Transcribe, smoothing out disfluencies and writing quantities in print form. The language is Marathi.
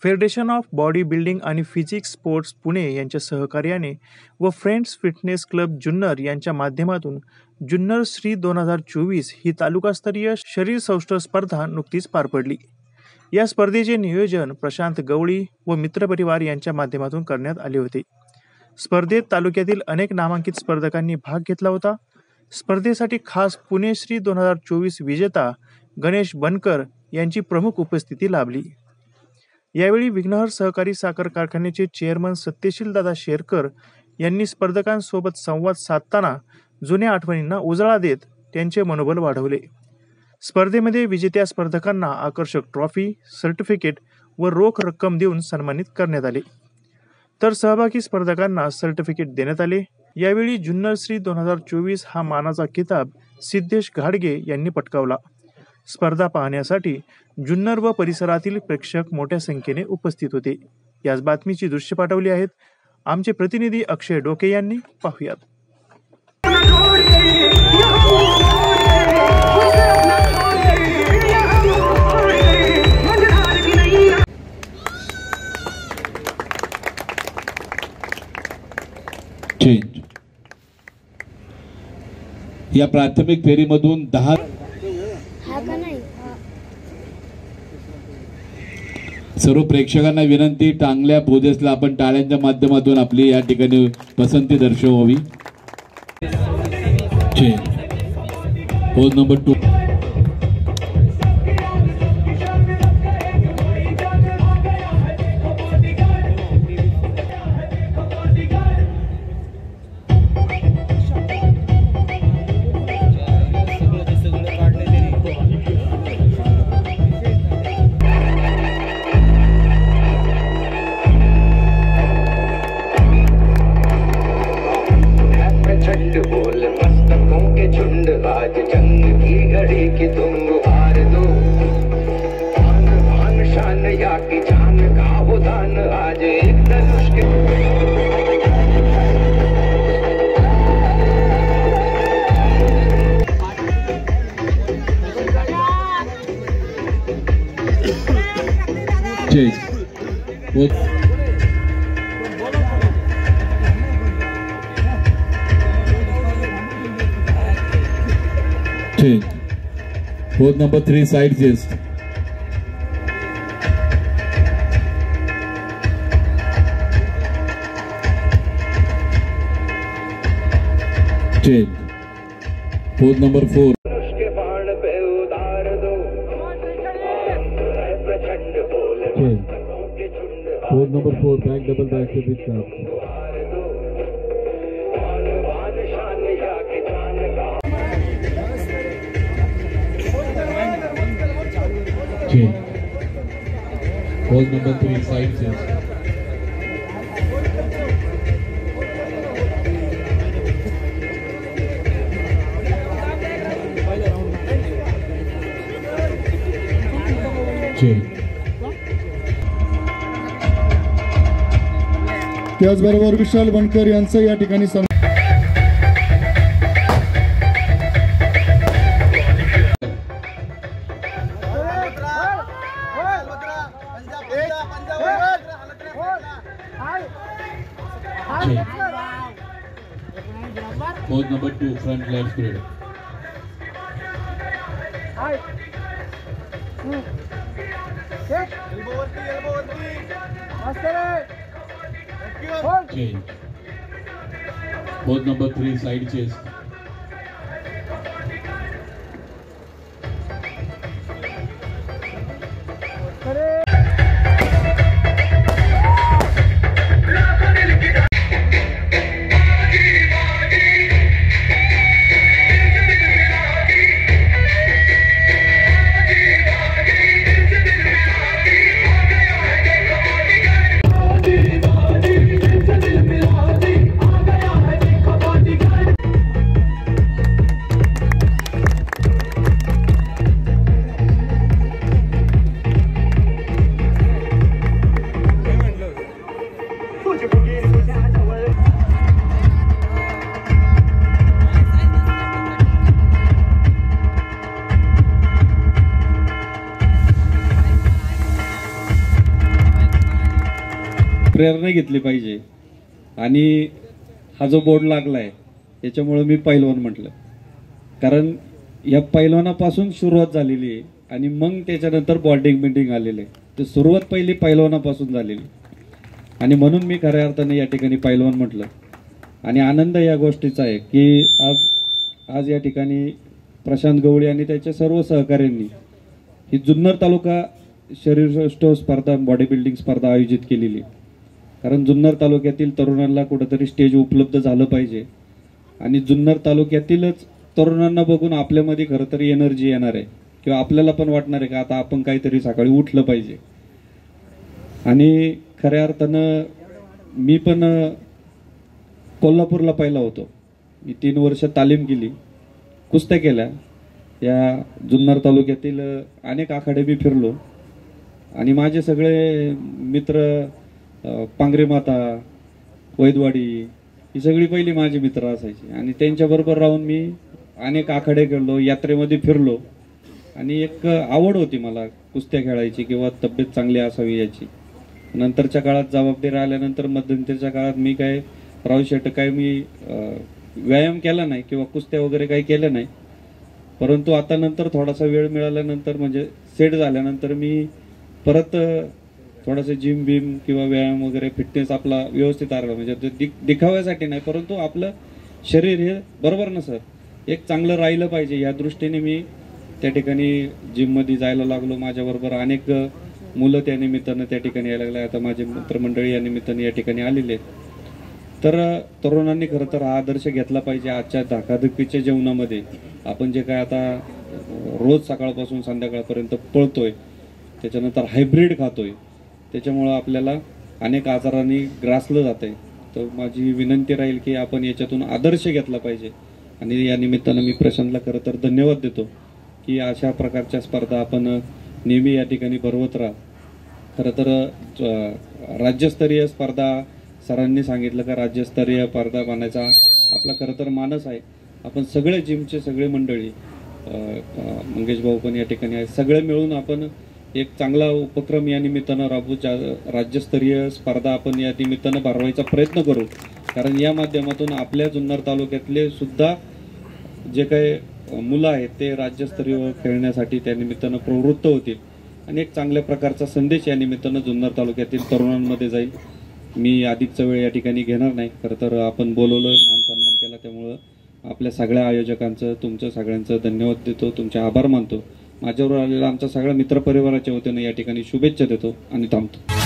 फेडरेशन ऑफ बॉडी बिल्डिंग आणि फिजिक्स स्पोर्ट्स पुणे यांच्या सहकार्याने व फ्रेंड्स फिटनेस क्लब जुन्नर यांच्या माध्यमातून जुन्नर श्री 2024 ही तालुकास्तरीय शरीर सौष्ठव स्पर्धा नुकतीच पार पडली। या स्पर्धेचे नियोजन प्रशांत गवळी व मित्रपरिवार यांच्या माध्यमातून करण्यात आले होते। स्पर्धेत तालुक्यातील अनेक नामांकित स्पर्धकांनी भाग घेतला होता। स्पर्धेसाठी खास पुणे श्री 2024 विजेता गणेश बनकर यांची प्रमुख उपस्थिती लाभली। यावेळी विघ्नहर सहकारी साखर कारखान्याचे चेअरमन सत्यशील दादा शेरकर यांनी स्पर्धकांसोबत संवाद साधताना जुन्या आठवणींना उजाळा देत त्यांचे मनोबल वाढवले। स्पर्धेमध्ये विजेत्या स्पर्धकांना आकर्षक ट्रॉफी, सर्टिफिकेट व रोख रक्कम देऊन सन्मानित करण्यात आले, तर सहभागी स्पर्धकांना सर्टिफिकेट देण्यात आले। यावेळी जुन्नर श्री 2024 हा मानाचा किताब सिद्धेश घाडगे यांनी पटकावला। स्पर्धा पाहण्यासाठी जुन्नर व परिसरातील प्रेक्षक मोठ्या संख्येने उपस्थित होते। याच बातमीची दृश्य पाठवली आहेत आमचे प्रतिनिधी अक्षय डोके यांनी। पाहुयात। या प्राथमिक फेरीमधून 10 सर्व प्रेक्षकांना विनंती, टांगल्या पोदेसला आपण टाळ्यांच्या माध्यमातून आपली या ठिकाणी पसंती दर्शवावी। पोज नंबर 2 आज जंग की घड़ी की तुम हार दो, आन बान शान या की जान का वो दान आज एक धनुष के Pose number 3 side gist. Change. Pose number 4. Change. Pose number 4 back double back to big cup. Pose number 3 side gist. त्याचबरोबर विशाल बनकर यांचं या ठिकाणी Pose number 2 front left spread. Change. Pose number 3 side chest. प्रेरणा घेतली पाहिजे. आणि हा जो बोर्ड लागलाय याच्यामुळे मी पैलवान म्हटलं, कारण या पैलवानापासून सुरुवात झालेली आहे आणि मग त्याच्यानंतर बॉडी बिल्डिंग आलेलं आहे. तर सुरुवात पहिली पैलवानापासून झालेली आणि म्हणून मी खऱ्या अर्थाने या ठिकाणी पैलवान म्हटलं. आणि आनंद या गोष्टीचा आहे की आज या ठिकाणी प्रशांत गवळी आणि त्याच्या सर्व सहकाऱ्यांनी ही जुन्नर तालुका शरीरसौष्ठव स्पर्धा, बॉडी बिल्डिंग स्पर्धा आयोजित केलेली. कारण जुन्नर तालुक्यातील तरुणांना कुठेतरी स्टेज उपलब्ध झालं पाहिजे आणि जुन्नर तालुक्यातीलच तरुणांना बघून आपल्यामध्ये खरं तर एनर्जी येणार आहे किंवा आपल्याला पण वाटणार आहे का आता आपण काहीतरी सकाळी उठलं पाहिजे. आणि खऱ्या अर्थानं मी पण कोल्हापूरला पहिला होतो. मी 3 वर्ष तालीम केली, कुस्त्या केल्या. या जुन्नर तालुक्यातील अनेक आखाडे मी फिरलो आणि माझे सगळे मित्र पांगरे माता, वैदवाडी ही सगळी पहिली माझी मित्र असायची आणि त्यांच्याबरोबर राहून मी अनेक आखाडे खेळलो, यात्रेमध्ये फिरलो आणि एक आवड होती मला कुस्त्या खेळायची किंवा तब्येत चांगली असावी याची. नंतरच्या काळात जबाबदारी आल्यानंतर मध्यंतरीच्या काळात मी काय राहू शकतो, काय मी व्यायाम केला नाही किंवा कुस्त्या वगैरे काही केल्या नाही. परंतु आता नंतर थोडासा वेळ मिळाल्यानंतर म्हणजे सेट झाल्यानंतर मी परत थोडासा जिम बिम किंवा व्यायाम वगैरे फिटनेस आपला व्यवस्थित आला, म्हणजे दिखाव्यासाठी नाही परंतु आपलं शरीर हे बरोबर ना सर एक चांगलं राहिलं पाहिजे या दृष्टीने मी त्या ठिकाणी जिममध्ये जायला लागलो. माझ्याबरोबर अनेक मुलं त्या निमित्तानं त्या ठिकाणी यायला लागले. आता माझे मित्रमंडळी या निमित्ताने या ठिकाणी आलेले आहेत. तर तरुणांनी खरं तर हा आदर्श घेतला पाहिजे. आजच्या धकाधकीच्या जीवनामध्ये आपण जे काय आता रोज सकाळपासून संध्याकाळपर्यंत पळतोय, त्याच्यानंतर हायब्रिड खातोय, त्याच्यामुळं आपल्याला अनेक आजारांनी ग्रासलं जात आहे. तर माझी विनंती राहील की आपण याच्यातून आदर्श घेतला पाहिजे. आणि या निमित्तानं मी प्रशांतला खरं तर धन्यवाद देतो की अशा प्रकारच्या स्पर्धा आपण नेहमी या ठिकाणी भरवत राहा. खरं तर राज्यस्तरीय स्पर्धा सरांनी सांगितलं का राज्यस्तरीय स्पर्धा बनायचा आपला खरं तर मानस आहे. आपण सगळे जिमचे सगळे मंडळी, मंगेश भाऊ पण या ठिकाणी आहे, सगळे मिळून आपण एक चांगला उपक्रम या निमित्तानं राबवू. राज्यस्तरीय स्पर्धा आपण या निमित्तानं भरवायचा प्रयत्न करू. कारण या माध्यमातून आपल्या जुन्नर तालुक्यातले सुद्धा जे काही मुलं आहेत ते राज्यस्तरीय खेळण्यासाठी त्या निमित्तानं प्रवृत्त होतील आणि एक चांगल्या प्रकारचा संदेश या निमित्तानं जुन्नर तालुक्यातील तरुणांमध्ये जाईल. मी अधिकचा वेळ या ठिकाणी घेणार नाही. खरं तर आपण बोलवलं, मान सन्मान केला, त्यामुळं आपल्या सगळ्या आयोजकांचं, तुमचं सगळ्यांचं धन्यवाद देतो, तुमचे आभार मानतो. माझ्यावर आलेला आमच्या सगळ्या मित्रपरिवाराच्या वतीनं या ठिकाणी शुभेच्छा देतो आणि थांबतो.